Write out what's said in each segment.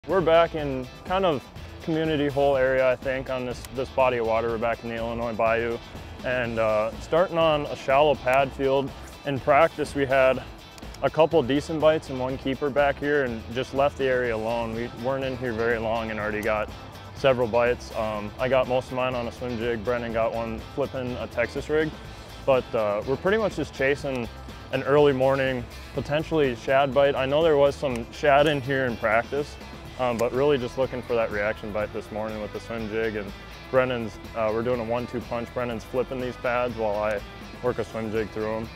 We're back in kind of community hole area, I think, on this body of water. We're back in the Illinois Bayou and starting on a shallow pad field. In practice, we had a couple decent bites and one keeper back here and just left the area alone. We weren't in here very long and already got several bites. I got most of mine on a swim jig. Brennan got one flipping a Texas rig. But we're pretty much just chasing an early morning, potentially shad bite. I know there was some shad in here in practice, but really just looking for that reaction bite this morning with the swim jig. And Brennan's, we're doing a 1-2 punch. Brennan's flipping these pads while I work a swim jig through them.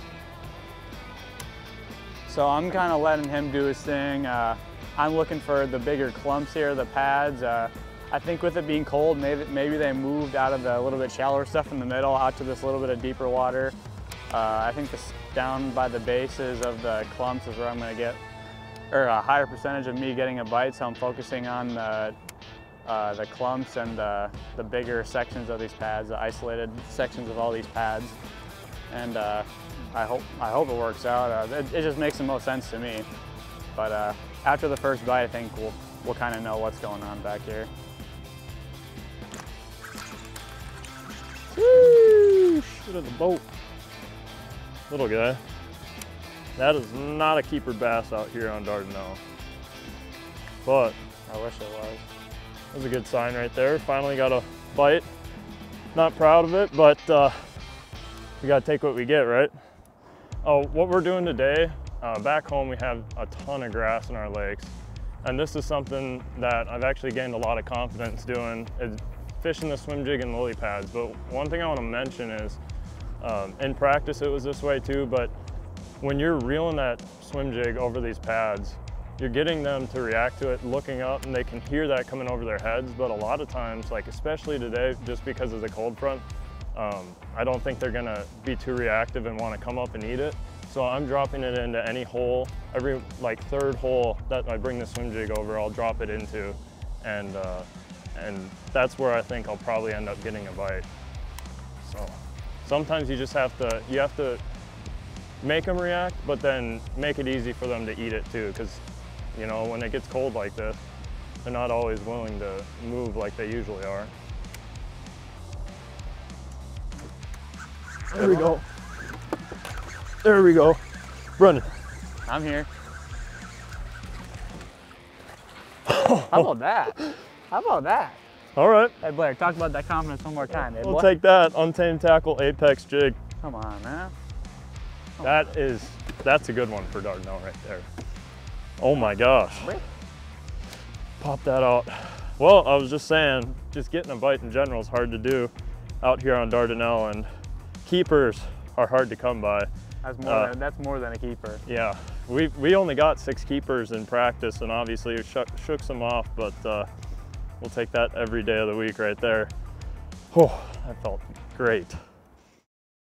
So I'm kind of letting him do his thing. I'm looking for the bigger clumps here, the pads. I think with it being cold, maybe they moved out of the little bit shallower stuff in the middle out to this little bit of deeper water. I think this down by the bases of the clumps is where I'm going to get, or a higher percentage of me getting a bite. So I'm focusing on the clumps and the bigger sections of these pads, the isolated sections of all these pads. And I hope it works out. It just makes the most sense to me. But after the first bite, I think we'll kind of know what's going on back here. Woo! Shit of the boat. Little guy. That is not a keeper bass out here on Dardanelle. But I wish it was. That was a good sign right there. Finally got a bite. Not proud of it, but we gotta take what we get, right? Oh, what we're doing today, back home we have a ton of grass in our lakes. And this is something that I've actually gained a lot of confidence doing, is fishing the swim jig and lily pads. But one thing I want to mention is, in practice it was this way too, but when you're reeling that swim jig over these pads, you're getting them to react to it looking up, and they can hear that coming over their heads. But a lot of times, like especially today, just because of the cold front, I don't think they're gonna be too reactive and want to come up and eat it. So I'm dropping it into any hole, every like third hole that I bring the swim jig over, I'll drop it into, and that's where I think I'll probably end up getting a bite. So sometimes you just have to make them react, but then make it easy for them to eat it too, because you know, when it gets cold like this, they're not always willing to move like they usually are. There we go. There we go. Brennan. I'm here. How about that? How about that? All right. Hey Blair, talk about that confidence one more time. We'll take that Untamed Tackle Apex jig. Come on, man. That's a good one for Dardanelle right there. Oh my gosh. Pop that out. Well, I was just saying, just getting a bite in general is hard to do out here on Dardanelle, and keepers are hard to come by. That's more than a keeper. Yeah, we only got 6 keepers in practice, and obviously it shook some off, but we'll take that every day of the week right there. Oh, that felt great.